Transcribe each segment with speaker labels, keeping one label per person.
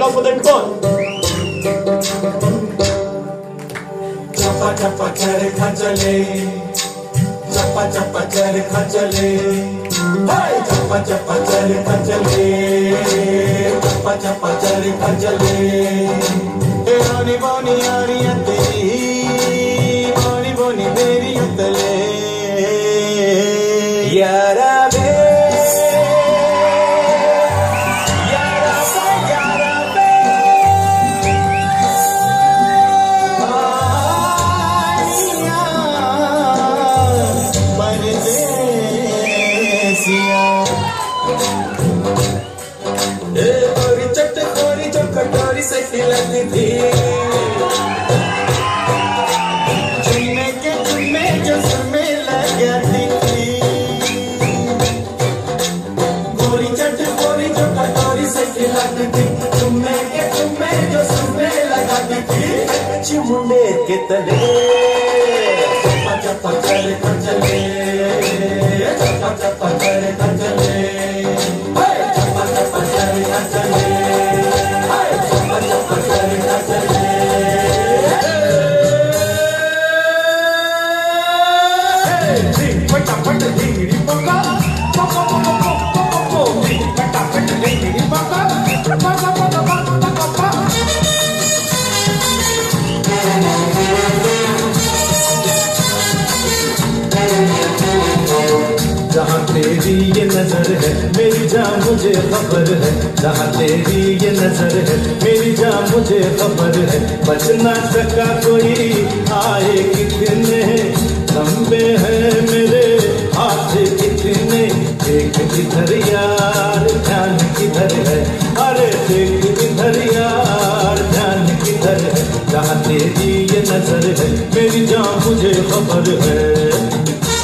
Speaker 1: applause for them. Come on. Chappa chappa charkha chale, chappa chappa charkha chale, hey chappa chappa charkha chale, chappa chappa charkha chale. Hey boni boni aariyan teri, boni boni meriyan tale, yara be. कटोरी से खिलाती थी चुम्मे के चुम्मे जो सुरमे लग जाती थी गोरी चट गोरी जो कटोरी से खिलाती थी चुम्मे के चुम्मे जो सुरमे लगाती थी चिमुंडे के तले चप्पा चप्पा चले चले चप्पा चप्पा चले चले चप्पा चप्पा चले चले जहाँ तेरी ये नजर है मेरी जान मुझे खबर है जहाँ तेरी ये नजर है मेरी जान मुझे खबर है बच ना सका कोई आए कितने लंबे हैं मेरे हाथ कितने देख किधर यार ध्यान किधर है अरे देख किधर यार ध्यान किधर है जहाँ तेरी ये नजर है मेरी जान मुझे खबर है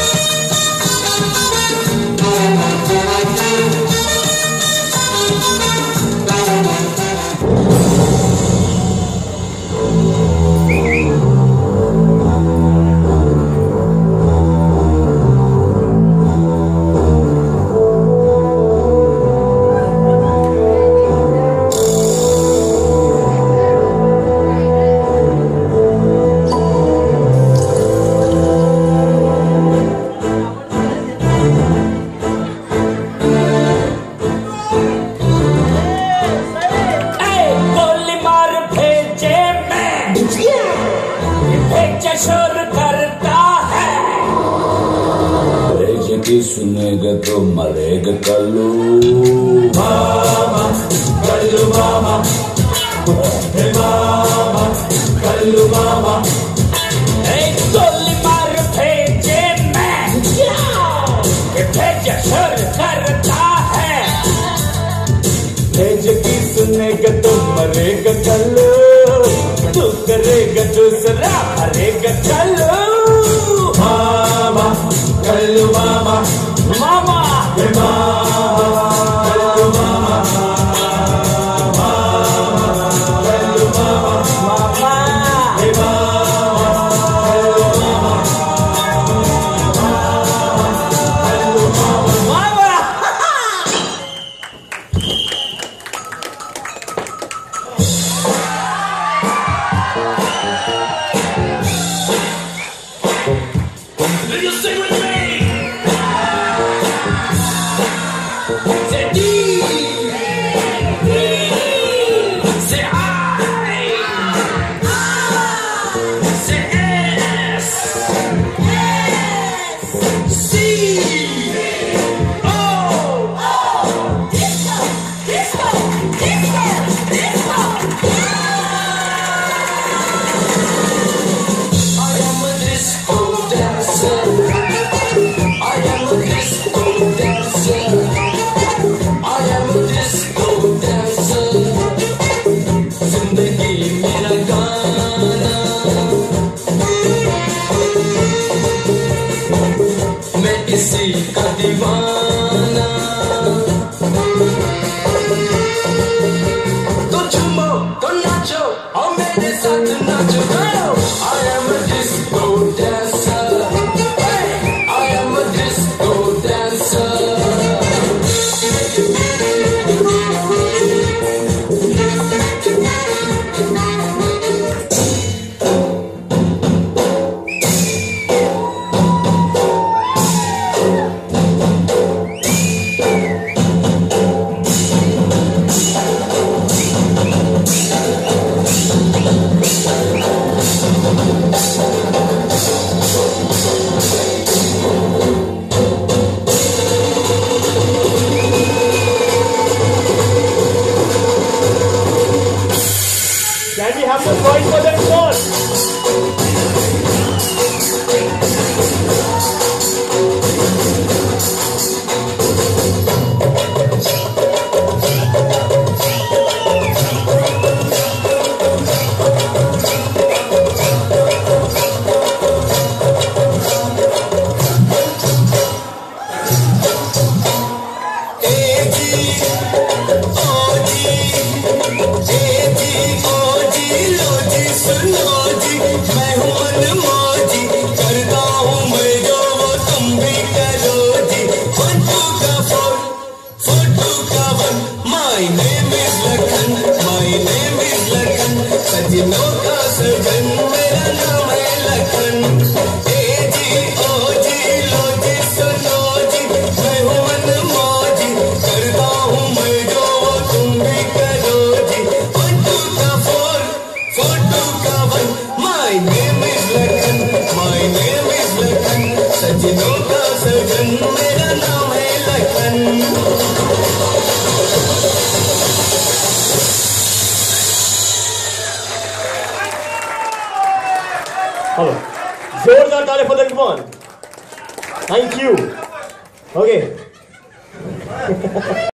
Speaker 2: सुनेगा तो मरेगा कल्लू
Speaker 1: मामा कल्लू मामा हे मामा कल्लू मामा
Speaker 3: गोली मार भेजे मैं ये भेजा शुर करता है
Speaker 1: भेज की सुनेगा तो मरेगा कल्लू तू करेगा दूसरा मरेगा कल्लू मामा कल्लू मामा
Speaker 3: मामा
Speaker 1: हे मामा कल्लू मामा मामा कल्लू मामा
Speaker 3: मामा
Speaker 1: हे मामा कल्लू मामा कल्लू मामा
Speaker 3: मामा
Speaker 1: Do you sing with me?
Speaker 3: Say D, say I, say S, C, O. Disco, disco, disco, disco. I am a disco dancer. I am a disco dancer. I am a disco dancer. जिंदगी मेरा गाना मैं इसी का दीवाना तो झूमो तो नाचो और मेरे साथ नाचो I am a disco dancer. I am a disco dancer. ए जी ओ जी लो जी सुनो जी, मैं हूँ मनमौजी, करता हूँ मैं जो वो तुम भी करो जी। 1 2 का 4 4 2 का 1, my name is Lakhan, my name is Lakhan, सजनों का सजन मेरा नाम है लखन।
Speaker 4: हेलो, जोरदार ताली for the response. Thank you. Okay